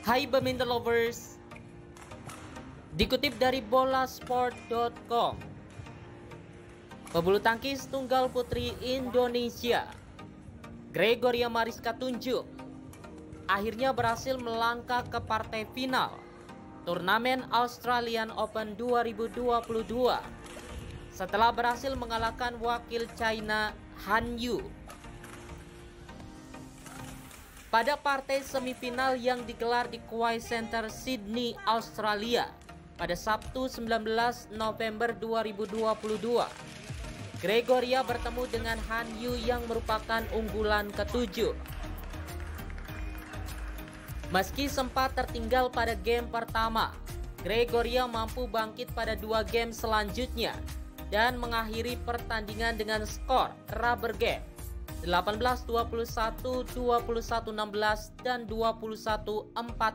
Hai badminton lovers, dikutip dari bolasport.com, pebulu tangkis tunggal putri Indonesia Gregoria Mariska Tunjung akhirnya berhasil melangkah ke partai final turnamen Australian Open 2022 setelah berhasil mengalahkan wakil China Han Yu. Pada partai semifinal yang digelar di Kwai Center, Sydney, Australia pada Sabtu 19 November 2022, Gregoria bertemu dengan Han Yu yang merupakan unggulan ketujuh. Meski sempat tertinggal pada game pertama, Gregoria mampu bangkit pada dua game selanjutnya dan mengakhiri pertandingan dengan skor rubber game 18-21, 21-16, dan 21-14.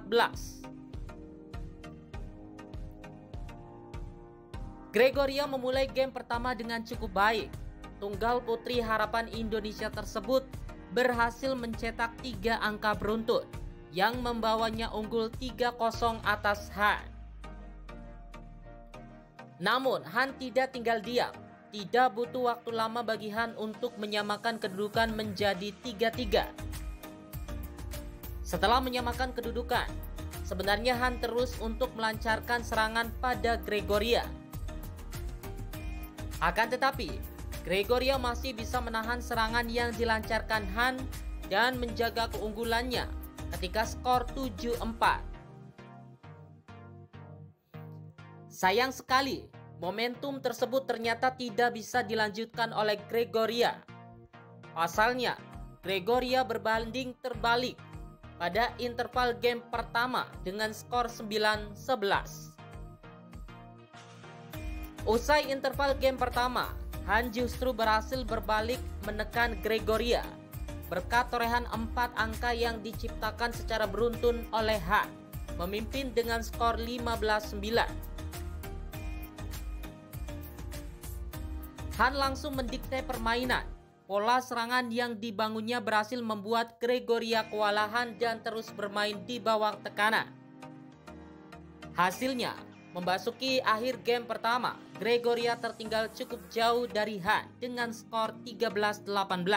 Gregoria memulai game pertama dengan cukup baik. Tunggal putri harapan Indonesia tersebut berhasil mencetak 3 angka beruntun yang membawanya unggul 3-0 atas Han. Namun Han tidak tinggal diam. Tidak butuh waktu lama bagi Han untuk menyamakan kedudukan menjadi 3-3. Setelah menyamakan kedudukan, sebenarnya Han terus untuk melancarkan serangan pada Gregoria. Akan tetapi, Gregoria masih bisa menahan serangan yang dilancarkan Han dan menjaga keunggulannya ketika skor 7-4. Sayang sekali, momentum tersebut ternyata tidak bisa dilanjutkan oleh Gregoria. Pasalnya, Gregoria berbanding terbalik pada interval game pertama dengan skor 9-11. Usai interval game pertama, Han justru berhasil berbalik menekan Gregoria berkat torehan 4 angka yang diciptakan secara beruntun oleh Han, memimpin dengan skor 15-9. Han langsung mendikte permainan. Pola serangan yang dibangunnya berhasil membuat Gregoria kewalahan dan terus bermain di bawah tekanan. Hasilnya, memasuki akhir game pertama, Gregoria tertinggal cukup jauh dari Han dengan skor 13-18.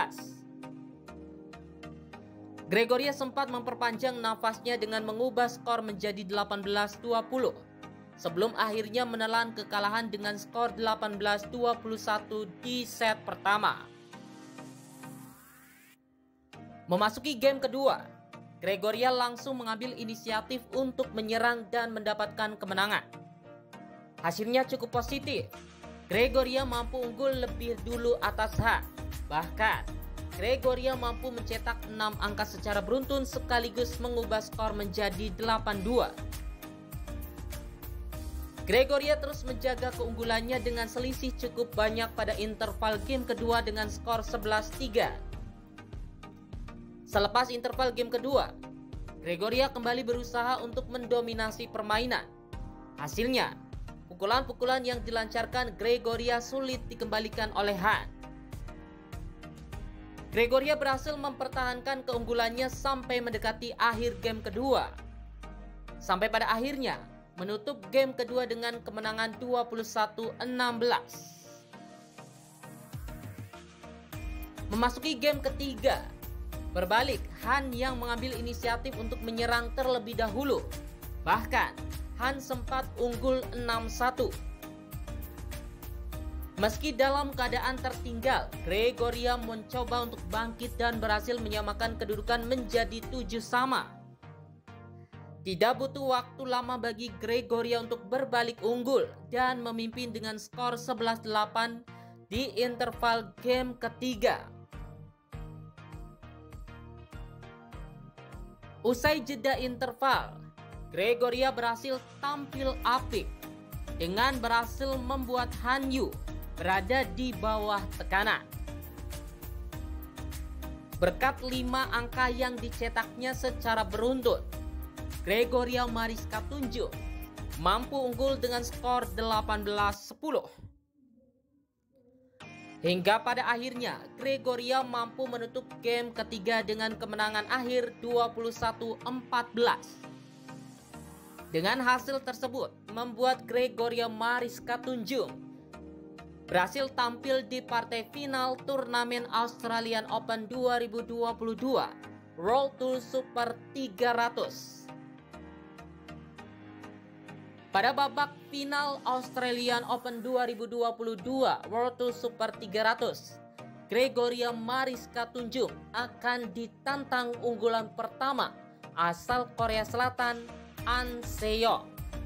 Gregoria sempat memperpanjang nafasnya dengan mengubah skor menjadi 18-20. Sebelum akhirnya menelan kekalahan dengan skor 18-21 di set pertama. Memasuki game kedua, Gregoria langsung mengambil inisiatif untuk menyerang dan mendapatkan kemenangan. Hasilnya cukup positif. Gregoria mampu unggul lebih dulu atas Han. Bahkan, Gregoria mampu mencetak 6 angka secara beruntun sekaligus mengubah skor menjadi 8-2. Gregoria terus menjaga keunggulannya dengan selisih cukup banyak pada interval game kedua dengan skor 11-3. Selepas interval game kedua, Gregoria kembali berusaha untuk mendominasi permainan. Hasilnya, pukulan-pukulan yang dilancarkan Gregoria sulit dikembalikan oleh Han. Gregoria berhasil mempertahankan keunggulannya sampai mendekati akhir game kedua. Sampai pada akhirnya, menutup game kedua dengan kemenangan 21-16. Memasuki game ketiga, berbalik, Han yang mengambil inisiatif untuk menyerang terlebih dahulu. Bahkan, Han sempat unggul 6-1. Meski dalam keadaan tertinggal, Gregoria mencoba untuk bangkit dan berhasil menyamakan kedudukan menjadi 7-sama. Tidak butuh waktu lama bagi Gregoria untuk berbalik unggul dan memimpin dengan skor 11-8 di interval game ketiga. Usai jeda interval, Gregoria berhasil tampil apik dengan berhasil membuat Han Yu berada di bawah tekanan. Berkat 5 angka yang dicetaknya secara beruntun, Gregoria Mariska Tunjung mampu unggul dengan skor 18-10. Hingga pada akhirnya, Gregoria mampu menutup game ketiga dengan kemenangan akhir 21-14 Dengan hasil tersebut, membuat Gregoria Mariska Tunjung berhasil tampil di partai final turnamen Australian Open 2022 World Tour Super 300. Pada babak final Australian Open 2022 World Tour Super 300, Gregoria Mariska Tunjung akan ditantang unggulan pertama asal Korea Selatan, An Se-yeon.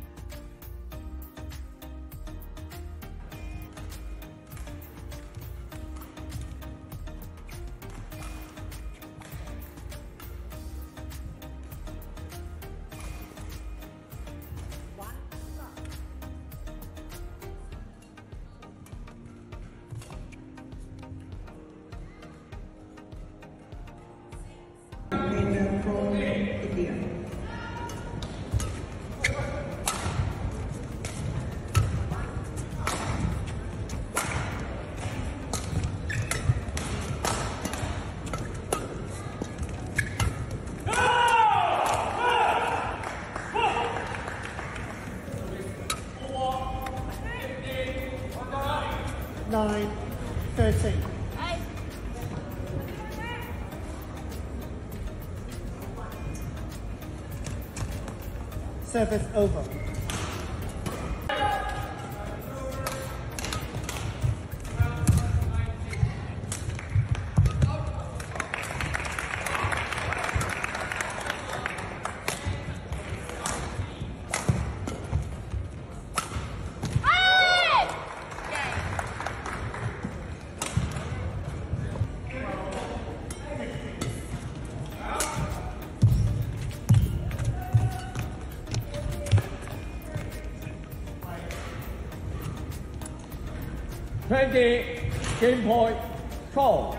Nine, 13. Service over. Game point, call.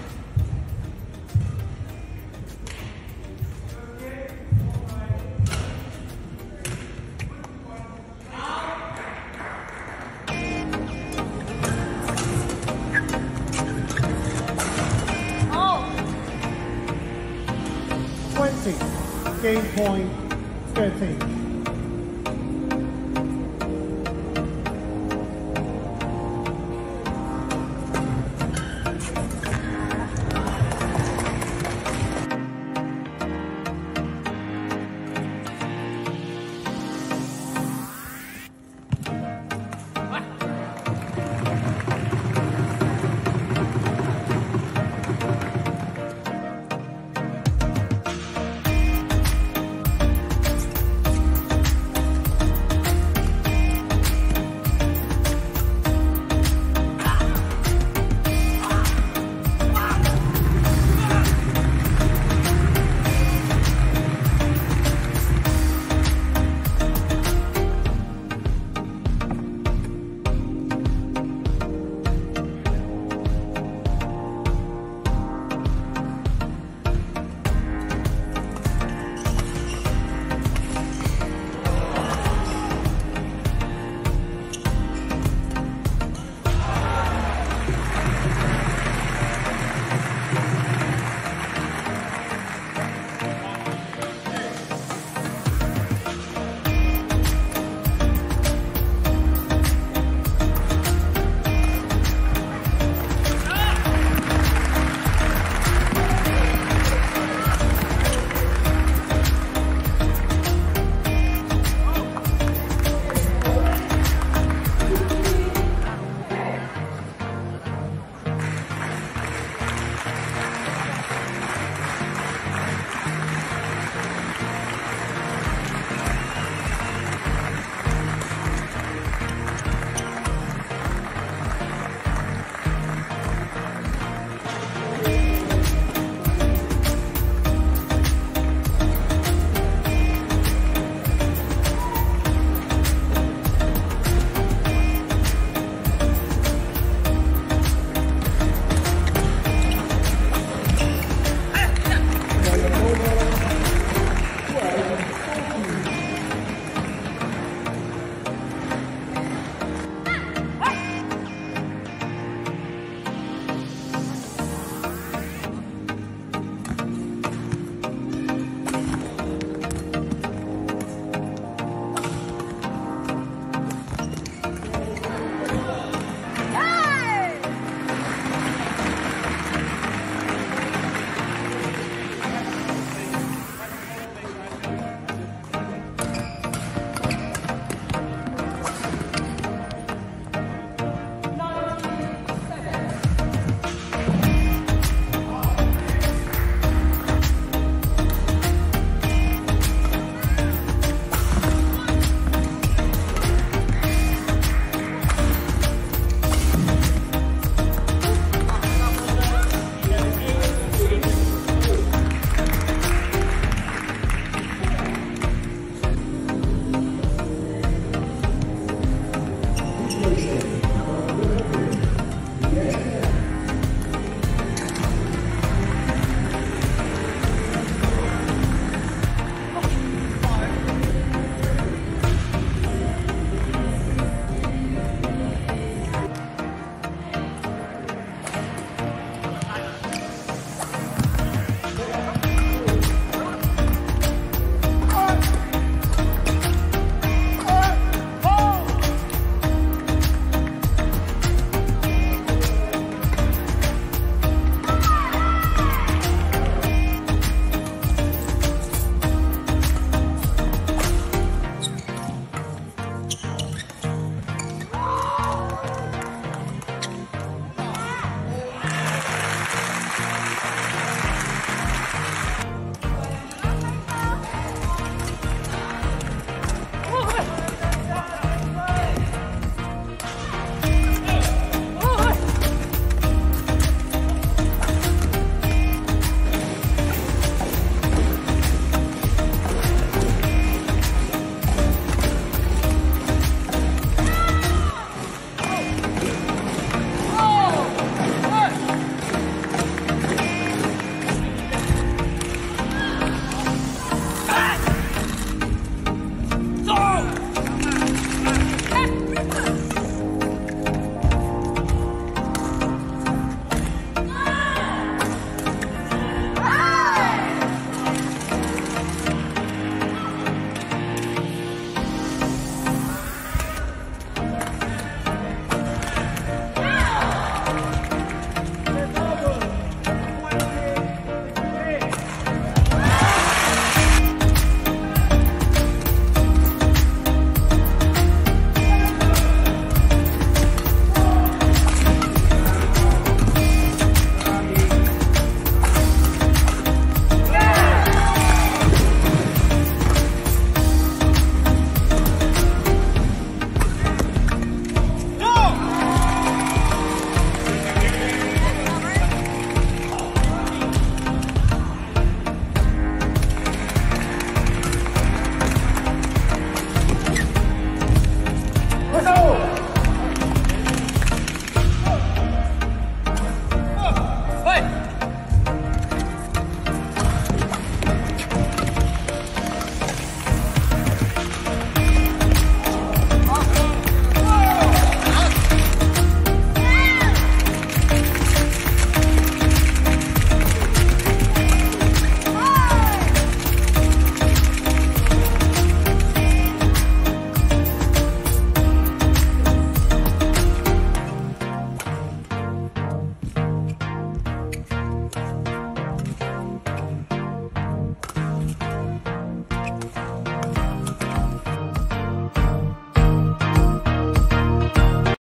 Oh. 20, game point, 13.